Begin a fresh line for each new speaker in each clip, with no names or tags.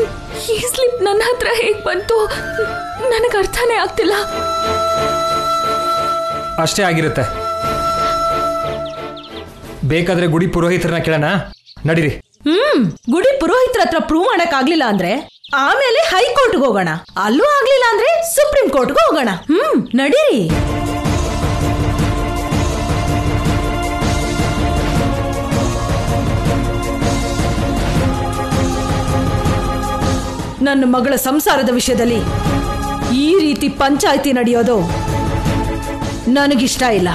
ಈ ಸ್ಲಿಪ್ ನನ್ನ ಹತ್ರ ಹೇಗೆ ಬಂತು ನನಗೆ ಅರ್ಥನೇ ಆಗ್ತಿಲ್ಲ.
ಅಷ್ಟೇ ಆಗಿರುತ್ತೆ. ಬೇಕಾದ್ರೆ ಗುಡಿ ಪುರೋಹಿತರನ್ನ ಕೇಳೋಣ, ನಡೀರಿ.
ಗುಡಿ ಪುರೋಹಿತರ ಹತ್ರ ಪ್ರೂವ್ ಮಾಡಕ್ ಆಗ್ಲಿಲ್ಲ ಅಂದ್ರೆ ಆಮೇಲೆ ಹೈಕೋರ್ಟ್ಗೆ ಹೋಗೋಣ, ಅಲ್ಲೂ ಆಗ್ಲಿಲ್ಲ ಅಂದ್ರೆ ಸುಪ್ರೀಂ ಕೋರ್ಟ್ಗೆ ಹೋಗೋಣ. ನಡೀರಿ. ನನ್ನ ಮಗಳ ಸಂಸಾರದ ವಿಷಯದಲ್ಲಿ ಈ ರೀತಿ ಪಂಚಾಯಿತಿ ನಡೆಯೋದು ನನಗಿಷ್ಟ ಇಲ್ಲ.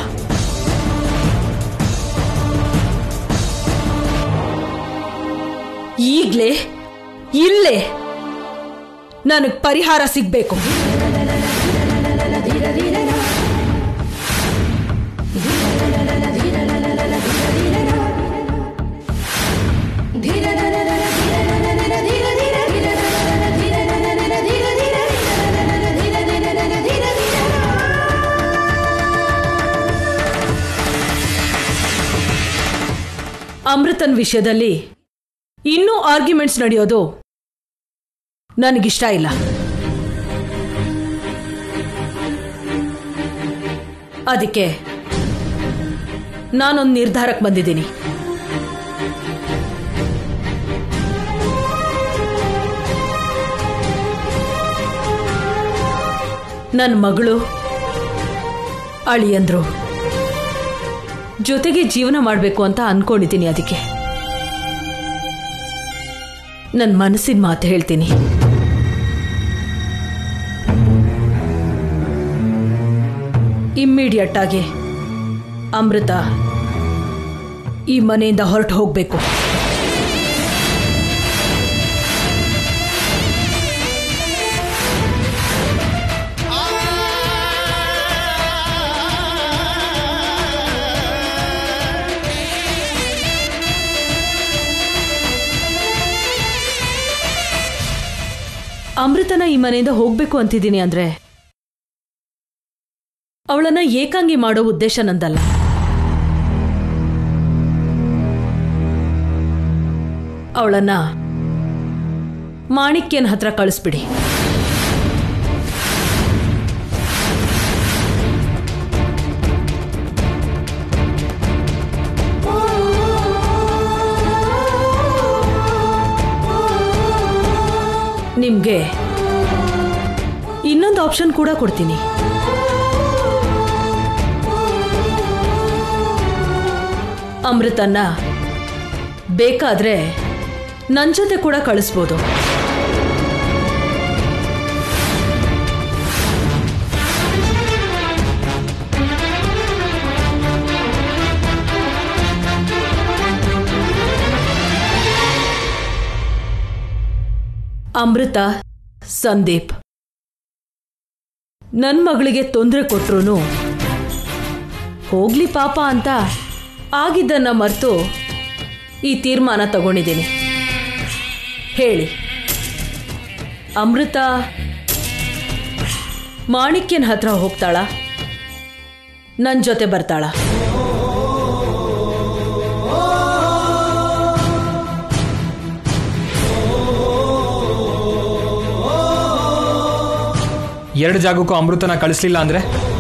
ಈಗ್ಲೇ ಇಲ್ಲೇ ನನಗೆ ಪರಿಹಾರ ಸಿಗ್ಬೇಕು. ಅಮೃತನ್ ವಿಷಯದಲ್ಲಿ ಇನ್ನೂ ಆರ್ಗ್ಯುಮೆಂಟ್ಸ್ ನಡೆಯೋದು ನನಗಿಷ್ಟ ಇಲ್ಲ. ಅದಕ್ಕೆ ನಾನೊಂದು ನಿರ್ಧಾರಕ್ಕೆ ಬಂದಿದ್ದೀನಿ. ನನ್ನ ಮಗಳು ಅಳಿಯಂದ್ರು ಜೊತೆಗೆ ಜೀವನ ಮಾಡಬೇಕು ಅಂತ ಅನ್ಕೊಂಡಿದ್ದೀನಿ. ಅದಕ್ಕೆ ನನ್ನ ಮನಸ್ಸಿನ ಮಾತು ಹೇಳ್ತೀನಿ. ಇಮ್ಮಿಡಿಯೇಟ್ ಆಗಿ ಅಮೃತ ಈ ಮನೆಯಿಂದ ಹೊರಟು ಹೋಗಬೇಕು. ಅಮೃತನ ಈ ಮನೆಯಿಂದ ಹೋಗ್ಬೇಕು ಅಂತಿದ್ದೀನಿ ಅಂದ್ರೆ ಅವಳನ್ನ ಏಕಾಂಗಿ ಮಾಡೋ ಉದ್ದೇಶ ನಂದಲ್ಲ. ಅವಳನ್ನ ಮಾಣಿಕ್ಯನ ಹತ್ರ ಕಳಿಸ್ಬಿಡಿ. ನಿಮ್ಗೆ ಇನ್ನೊಂದು ಆಪ್ಷನ್ ಕೂಡ ಕೊಡ್ತೀನಿ. ಅಮೃತನ್ನ ಬೇಕಾದ್ರೆ ನನ್ನ ಜೊತೆ ಕೂಡ ಕಳಿಸ್ಬೋದು. ಅಮೃತ, ಸಂದೀಪ್ ನನ್ನ ಮಗಳಿಗೆ ತೊಂದರೆ ಕೊಟ್ರು ಹೋಗ್ಲಿ ಪಾಪ ಅಂತ ಆಗಿದ್ದನ್ನ ಮರೆತು ಈ ತೀರ್ಮಾನ ತಗೊಂಡಿದ್ದೀನಿ. ಹೇಳಿ, ಅಮೃತ ಮಾಣಿಕ್ಯನ ಹತ್ರ ಹೋಗ್ತಾಳ, ನನ್ನ ಜೊತೆ ಬರ್ತಾಳ?
ಎರಡು ಜಾಗಕ್ಕೂ ಅಮೃತನ ಕಳಿಸ್ಲಿಲ್ಲ ಅಂದ್ರೆ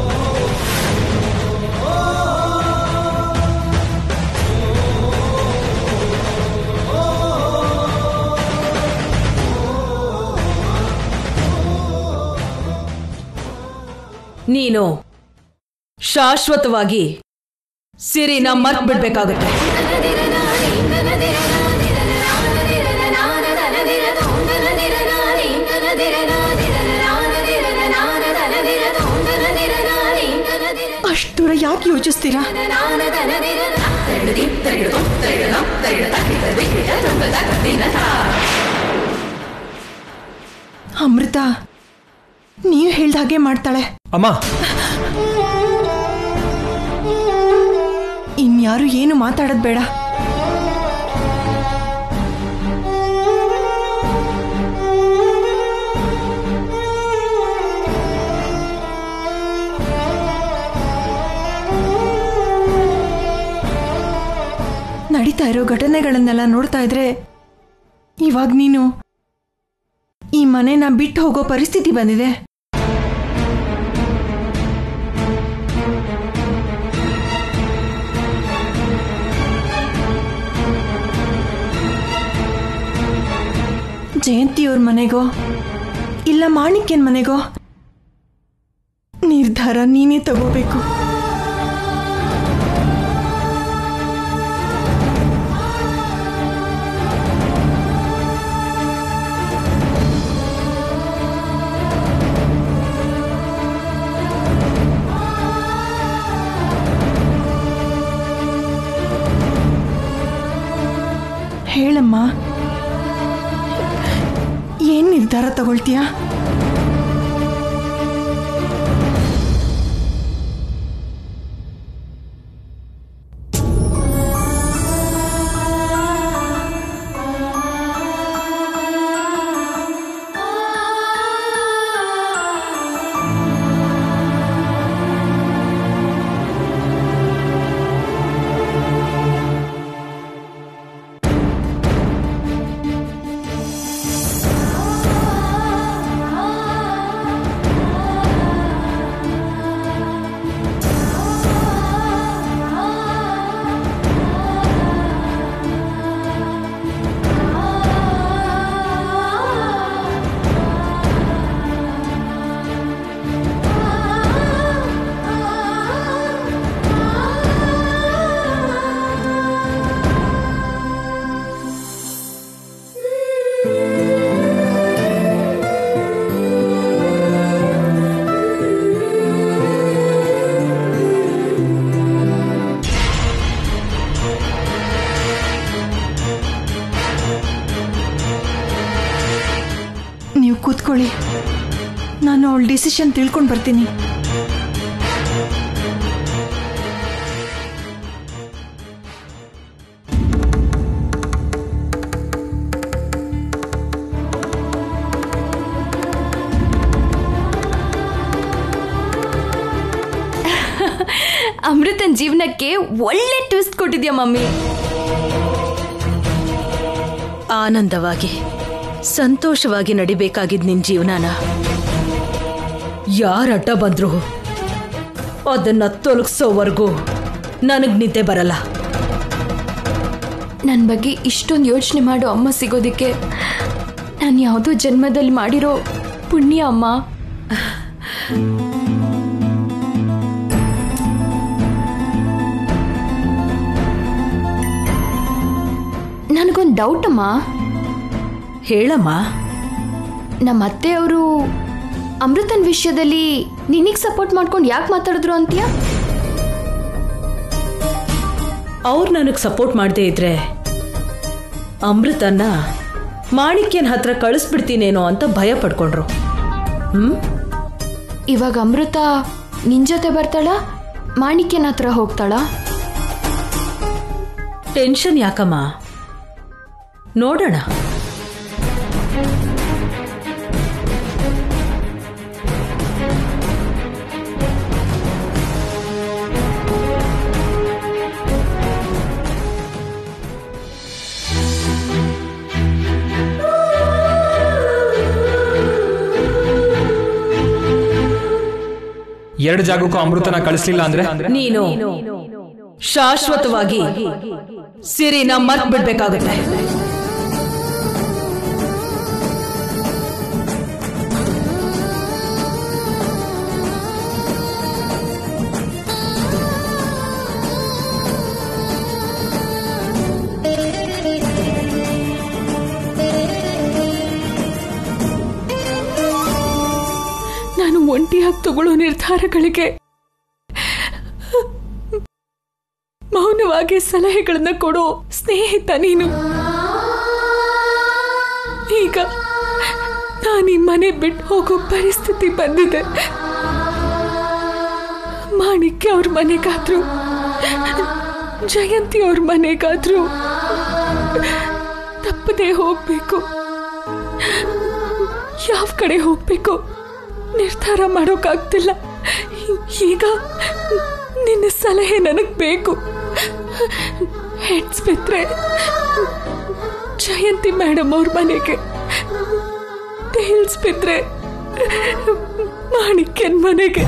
ನೀನು ಶಾಶ್ವತವಾಗಿ ಸಿರಿನ ಮರ್ತ್ ಬಿಡ್ಬೇಕಾಗುತ್ತೆ.
ಅಷ್ಟು ದೂರ ಯಾಕೆ ಯೋಚಿಸ್ತೀರಾ? ಅಮೃತ ನೀವು ಹೇಳ್ದ ಹಾಗೆ ಮಾಡ್ತಾಳೆ.
ಅಮ್ಮ,
ಇನ್ಯಾರು ಏನು ಮಾತಾಡೋದು ಬೇಡ. ನಡೀತಾ ಇರೋ ಘಟನೆಗಳನ್ನೆಲ್ಲ ನೋಡ್ತಾ ಇದ್ರೆ ಇವಾಗ ನೀನು
ಮನೆನ ಬಿಟ್ಟು ಹೋಗೋ ಪರಿಸ್ಥಿತಿ ಬಂದಿದೆ. ಜಯಂತಿಯವ್ರ ಮನೆಗೋ ಇಲ್ಲ ಮಾಣಿಕ್ಯನ್ ಮನೆಗೋ ನಿರ್ಧಾರ ನೀನೇ ತಗೋಬೇಕು. ಹೇಳಮ್ಮ, ಏನ್ ನಿರ್ಧಾರ ತಗೊಳ್ತೀಯಾ? ನೀವು ಕೂತ್ಕೊಳ್ಳಿ, ನಾನು ಅವಳ ಡಿಸಿಷನ್ ತಿಳ್ಕೊಂಡು ಬರ್ತೀನಿ.
ಅಮೃತನ್ ಜೀವನಕ್ಕೆ ಒಳ್ಳೆ ಟ್ವಿಸ್ಟ್ ಕೊಟ್ಟಿದ್ಯಾ ಮಮ್ಮಿ.
ಆನಂದವಾಗಿ ಸಂತೋಷವಾಗಿ ನಡಿಬೇಕಾಗಿದ್ ನಿನ್ ಜೀವನಾನ ಯಾರ ಅಡ್ಡ ಬಂದ್ರು ಅದನ್ನ ತೊಲಗಿಸೋವರೆಗೂ ನನಗ್ ನಿದ್ದೆ ಬರಲ್ಲ.
ನನ್ನ ಬಗ್ಗೆ ಇಷ್ಟೊಂದು ಯೋಚನೆ ಮಾಡೋ ಅಮ್ಮ ಸಿಗೋದಕ್ಕೆ ನಾನು ಯಾವುದೋ ಜನ್ಮದಲ್ಲಿ ಮಾಡಿರೋ ಪುಣ್ಯ ಅಮ್ಮ. ನನಗೊಂದು ಡೌಟ್ ಅಮ್ಮ.
ಹೇಳಮ್ಮ.
ನಮ್ಮ ಅತ್ತೆಯವರು ಅಮೃತನ್ ವಿಷಯದಲ್ಲಿ ನಿನಗೆ ಸಪೋರ್ಟ್ ಮಾಡ್ಕೊಂಡು ಯಾಕೆ ಮಾತಾಡಿದ್ರು ಅಂತೀಯ?
ಅವ್ರು ನನಗೆ ಸಪೋರ್ಟ್ ಮಾಡದೇ ಇದ್ರೆ ಅಮೃತನ್ನ ಮಾಣಿಕ್ಯನ ಹತ್ರ ಕಳಿಸ್ಬಿಡ್ತೀನೇನೋ ಅಂತ ಭಯ ಪಡ್ಕೊಂಡ್ರು.
ಇವಾಗ ಅಮೃತ ನಿನ್ ಜೊತೆ ಬರ್ತಾಳ, ಮಾಣಿಕ್ಯನ ಹತ್ರ ಹೋಗ್ತಾಳ?
ಟೆನ್ಷನ್ ಯಾಕಮ್ಮ, ನೋಡೋಣ.
ಎರಡು ಜಾಗಕ್ಕೂ ಅಮೃತನ ಕಳಿಸ್ಲಿಲ್ಲ ಅಂದ್ರೆ
ನೀನು ಶಾಶ್ವತವಾಗಿ ಸಿರಿನ ಮರ್ತ್ ಬಿಡ್ಬೇಕಾಗುತ್ತೆ.
ನಾನು ಒಂಟಿಯಾಗಿ ತಗೊಳ್ಳೋ ನಿರ್ಧಾರಗಳಿಗೆ ಮೌನವಾಗಿ ಸಲಹೆಗಳನ್ನ ಕೊಡೋ ಸ್ನೇಹಿತ ನೀನು. ಈಗ ನಾನು ಈ ಮನೆ ಬಿಟ್ಟು ಹೋಗೋ ಪರಿಸ್ಥಿತಿ ಬಂದಿದೆ. ಮಾಣಿಕ್ಯ ಅವ್ರ ಮನೆಗಾದ್ರು ಜಯಂತಿ ಅವ್ರ ಮನೆಗಾದ್ರು ತಪ್ಪದೆ ಹೋಗ್ಬೇಕು. ಯಾವ ಕಡೆ ಹೋಗ್ಬೇಕು ನಿರ್ಧಾರ ಮಾಡೋಕ್ಕಾಗ್ತಿಲ್ಲ. ಈಗ ನಿನ್ನ ಸಲಹೆ ನನಗ್ ಬೇಕು. ಹೆಡ್ಸ್ ಬಿದ್ರೆ ಜಯಂತಿ ಮೇಡಮ್ ಅವ್ರ ಮನೆಗೆ,
ಟೈಲ್ಸ್ ಬಿದ್ರೆ ಮಾಣಿಕ್ಯನ್ ಮನೆಗೆ.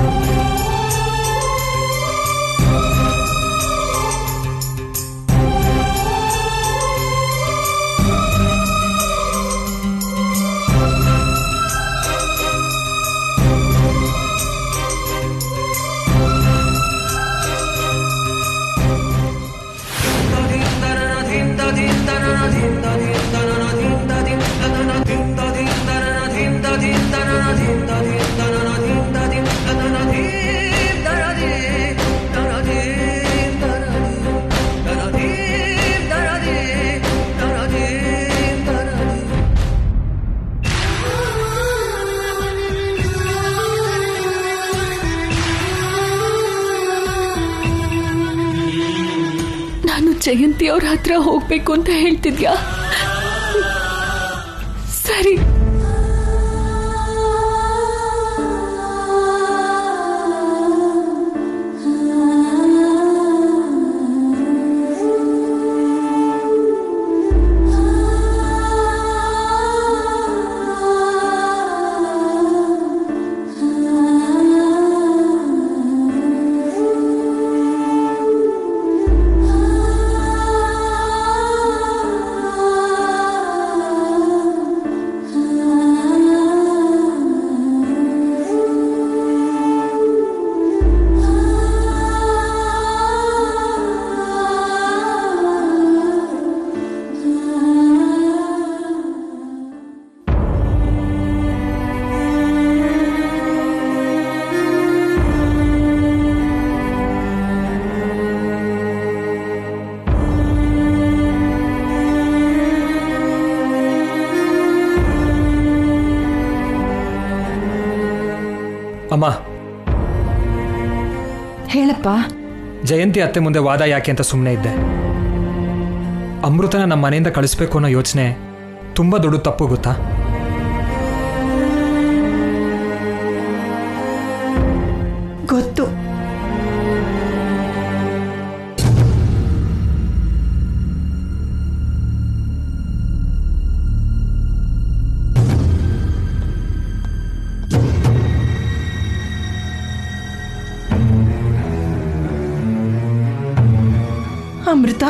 ಜಯಂತಿ ಅವ್ರ ಹತ್ರ ಹೋಗ್ಬೇಕು ಅಂತ ಹೇಳ್ತಿದ್ಯಾ? ಸರಿ.
ಅಮ್ಮ,
ಹೇಳಪ್ಪ.
ಜಯಂತಿ ಅತ್ತೆ ಮುಂದೆ ವಾದ ಯಾಕೆ ಅಂತ ಸುಮ್ಮನೆ ಇದ್ದೆ. ಅಮೃತನ ನಮ್ಮ ಮನೆಯಿಂದ ಕಳಿಸ್ಬೇಕು ಅನ್ನೋ ಯೋಚನೆ ತುಂಬಾ ದೊಡ್ಡ ತಪ್ಪು, ಗೊತ್ತಾ?
ಗೊತ್ತು. ಅಮೃತ,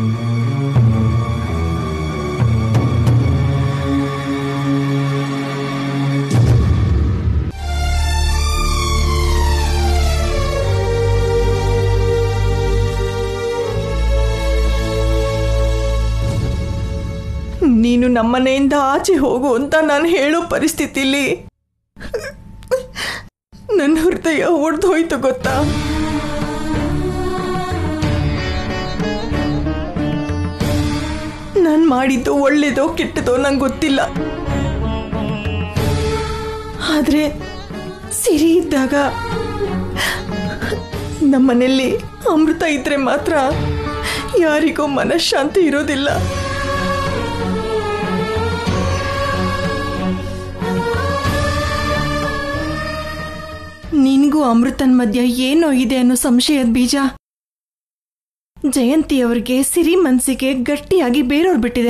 ನೀನು ನಮ್ಮನೆಯಿಂದ ಆಚೆ ಹೋಗು ಅಂತ ನಾನು ಹೇಳೋ ಪರಿಸ್ಥಿತಿಲಿ ನನ್ನ ಹೃದಯ ಒಡೆದು ಹೋಯ್ತು, ಗೊತ್ತಾ? ನಾನು ಮಾಡಿದ್ದು ಒಳ್ಳೇದೋ ಕೆಟ್ಟದೋ ನಂಗೆ ಗೊತ್ತಿಲ್ಲ. ಆದ್ರೆ ಸಿರಿ ಇದ್ದಾಗ ನಮ್ಮನೆಯಲ್ಲಿ ಅಮೃತ ಇದ್ರೆ ಮಾತ್ರ ಯಾರಿಗೂ ಮನಃಶಾಂತಿ ಇರೋದಿಲ್ಲ. ನಿನ್ಗೂ ಅಮೃತನ್ ಮಧ್ಯ ಏನೋ ಇದೆ ಅನ್ನೋ ಸಂಶಯದ ಬೀಜ ಜಯಂತಿಯವ್ರಿಗೆ ಸಿರಿ ಮನಸ್ಸಿಗೆ ಗಟ್ಟಿಯಾಗಿ ಬೇರೋರ್ ಬಿಟ್ಟಿದೆ.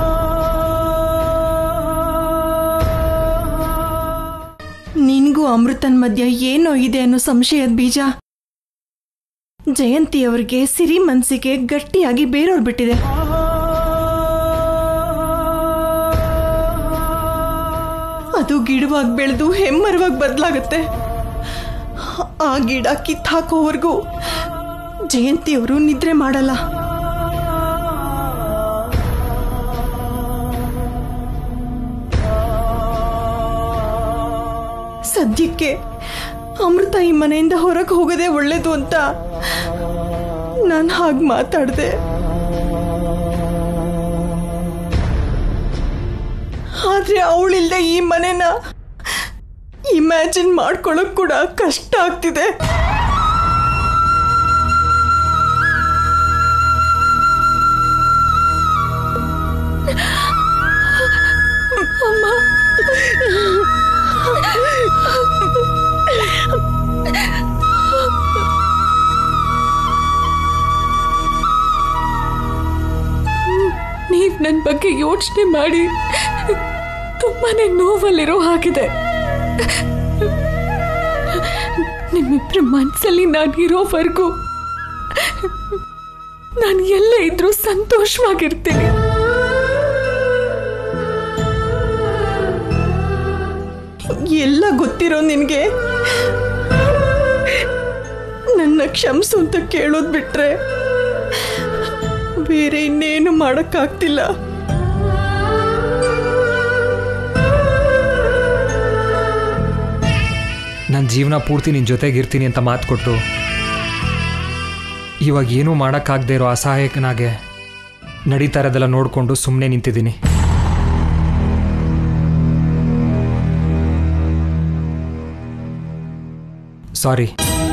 ನಿನ್ಗೂ ಅಮೃತನ್ ಮಧ್ಯ ಏನೋ ಇದೆ ಅನ್ನೋ ಸಂಶಯದ ಬೀಜ ಜಯಂತಿಯವ್ರಿಗೆ ಸಿರಿ ಮನಸ್ಸಿಗೆ ಗಟ್ಟಿಯಾಗಿ ಬೇರೋರ್ ಬಿಟ್ಟಿದೆ. ಅದು ಗಿಡವಾಗಿ ಬೆಳೆದು ಹೆಮ್ಮರವಾಗಿ ಬದಲಾಗುತ್ತೆ. ಆ ಗಿಡ ಕಿತ್ತಾಕೋವರೆಗೂ ಜಯಂತಿಯವರು ನಿದ್ರೆ ಮಾಡಲ್ಲ. ಸದ್ಯಕ್ಕೆ ಅಮೃತ ಈ ಮನೆಯಿಂದ ಹೊರಗೆ ಹೋಗದೆ ಒಳ್ಳೇದು ಅಂತ ನಾನು ಹಾಗೆ ಮಾತಾಡಿದೆ. ಆದ್ರೆ ಅವಳಿಲ್ದೆ ಈ ಮನೆನ ಇಮ್ಯಾಜಿನ್ ಮಾಡ್ಕೊಳ್ಳೋಕ್ ಕೂಡ ಕಷ್ಟ ಆಗ್ತಿದೆ. ಅಮ್ಮ, ನೀವ್ ನನ್ನ ಬಗ್ಗೆ ಯೋಚನೆ ಮಾಡಿ ತುಂಬಾ
ತುಂಬಾನೇ ನೋವಲ್ಲಿರೋ ಹಾಗಿದೆ. ನಿಮ್ಮಿಬ್ಬರ ಮನಸ್ಸಲ್ಲಿ ನಾನಿರೋವರೆಗೂ ನಾನು ಎಲ್ಲೇ ಇದ್ರೂ ಸಂತೋಷವಾಗಿರ್ತೀನಿ.
ಎಲ್ಲ ಗೊತ್ತಿರೋ ನಿನಗೆ ನನ್ನ ಕ್ಷಮಿಸು ಅಂತ ಕೇಳೋದು ಬಿಟ್ರೆ ಬೇರೆ ಇನ್ನೇನು ಮಾಡೋಕ್ಕಾಗ್ತಿಲ್ಲ.
ನನ್ನ ಜೀವನ ಪೂರ್ತಿ ನಿನ್ನ ಜೊತೆಗಿರ್ತೀನಿ ಅಂತ ಮಾತು ಕೊಟ್ಟು ಇವಾಗ ಏನೂ ಮಾಡೋಕ್ಕಾಗದೇ ಇರೋ ಅಸಹಾಯಕನಾಗೆ ನಡೀತಾ ಇರೋದೆಲ್ಲ ನೋಡಿಕೊಂಡು ಸುಮ್ಮನೆ ನಿಂತಿದ್ದೀನಿ. ಸಾರಿ.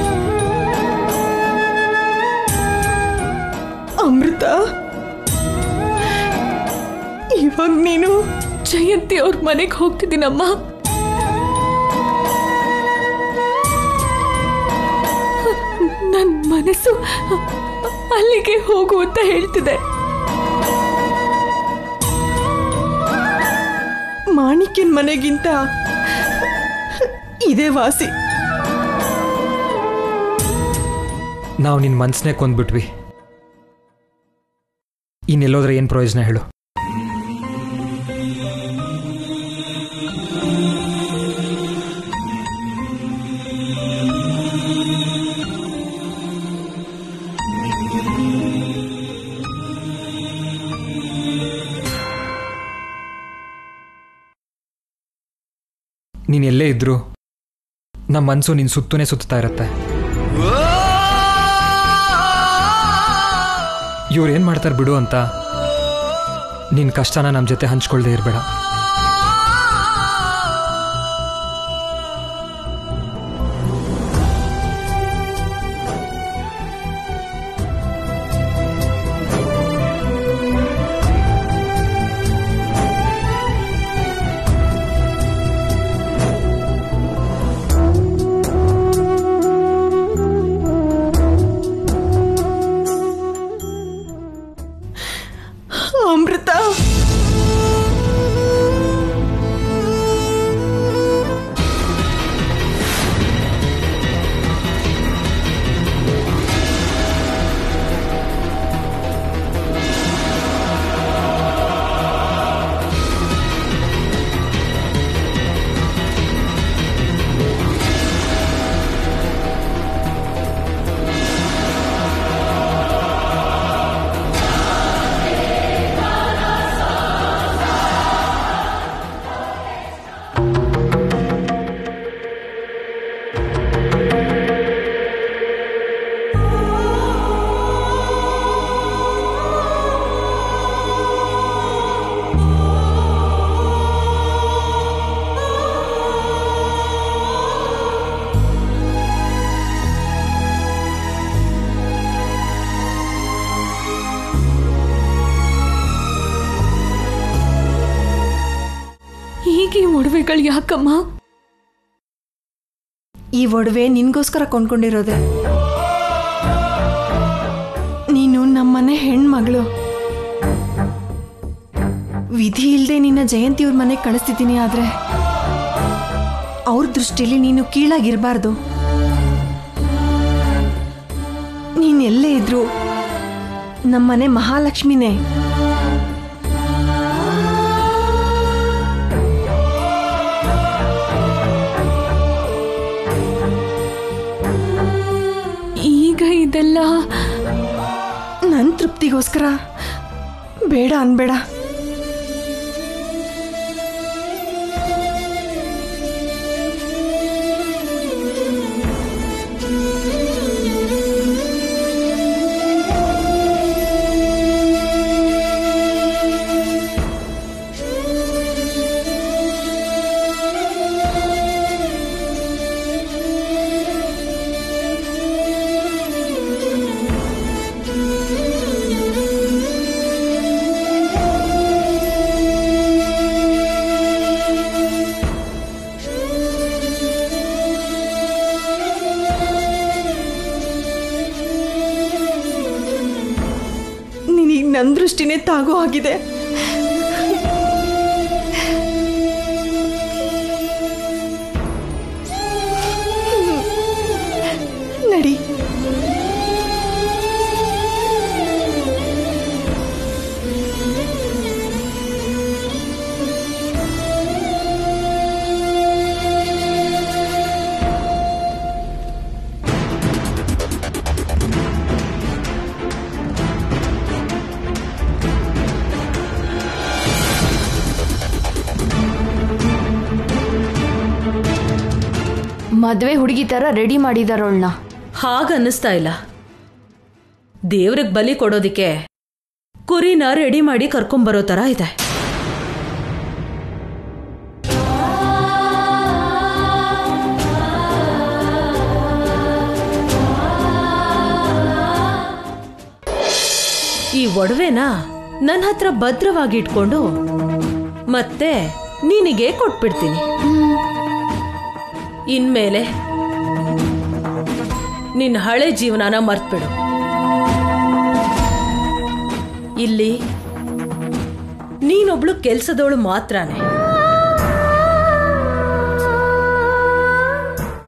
ಅಮೃತ, ಇವಾಗ ನೀನು
ಜಯಂತಿ ಅವ್ರ ಮನೆಗೆ ಹೋಗ್ತಿದ್ದೀನಮ್ಮ. ನನ್ನ ಮನಸ್ಸು ಅಲ್ಲಿಗೆ ಹೋಗು ಅಂತ ಹೇಳ್ತಿದೆ.
ಮಾಣಿಕ್ಯನ ಮನೆಗಿಂತ ಇದೇ ವಾಸಿ.
ನಾವು ನಿನ್ನ ಮನಸ್ಸನ್ನೇ ಕೊಂದ್ಬಿಟ್ವಿ. ಇನ್ನೆಲ್ಲೋದ್ರೆ ಏನು ಪ್ರಯೋಜನ ಹೇಳು? ನೀನು ಎಲ್ಲೇ ಇದ್ರು ನಮ್ಮ ಮನಸ್ಸು ನಿನ್ನ ಸುತ್ತನೇ ಸುತ್ತಾ ಇರತ್ತೆ. ಇವ್ರೇನು ಮಾಡ್ತಾರೆ ಬಿಡು ಅಂತ ನಿನ್ನ ಕಷ್ಟನ ನಮ್ಮ ಜೊತೆ ಹಂಚ್ಕೊಳ್ದೇ ಇರಬೇಡ.
ಅಮೃತ,
ಈಗ ಈ ಒಡವೆಗಳು ಯಾಕಮ್ಮ?
ಈ ಒಡವೆ ನಿನ್ಗೋಸ್ಕರ ಕೊಂಡ್ಕೊಂಡಿರೋದೆ. ನೀನು ನಮ್ಮನೆ ಹೆಣ್ಮಗಳು. ವಿಧಿ ಇಲ್ಲದೆ ನಿನ್ನ ಜಯಂತಿಯವ್ರ ಮನೆಗೆ ಕಳಿಸ್ತಿದ್ದೀನಿ. ಆದ್ರೆ ಅವ್ರ ದೃಷ್ಟಿಯಲ್ಲಿ ನೀನು ಕೀಳಾಗಿರ್ಬಾರ್ದು. ನೀನ್ ಎಲ್ಲೇ ಇದ್ರು ನಮ್ಮನೆ ಮಹಾಲಕ್ಷ್ಮಿನೇ.
ಈಗ ಇದೆಲ್ಲ
ನನ್ನ ತೃಪ್ತಿಗೋಸ್ಕರ ಬೇಡ ಅನ್ಬೇಡ. ನನ್ನ ದೃಷ್ಟಿನೇ ತಾಗೋ ಆಗಿದೆ.
ಮದ್ವೆ ಹುಡುಗಿ ತರ ರೆಡಿ ಮಾಡಿದಾರವಳನ್ನ.
ಹಾಗನ್ನಿಸ್ತಾ ಇಲ್ಲ. ದೇವ್ರಿಗೆ ಬಲಿ ಕೊಡೋದಿಕ್ಕೆ ಕುರಿನ ರೆಡಿ ಮಾಡಿ ಕರ್ಕೊಂಬರೋ ತರ ಇದೆ. ಈ ಒಡವೆನ ನನ್ನ ಹತ್ರ ಭದ್ರವಾಗಿ ಇಟ್ಕೊಂಡು ಮತ್ತೆ ನಿನಗೆ ಕೊಟ್ಬಿಡ್ತೀನಿ. ಇನ್ಮೇಲೆ ನಿನ್ನ ಹಳೆ ಜೀವನನ ಮರ್ತ್ಬಿಡು. ಇಲ್ಲಿ ನೀನೊಬ್ಳು ಕೆಲ್ಸದವಳು ಮಾತ್ರನೇ.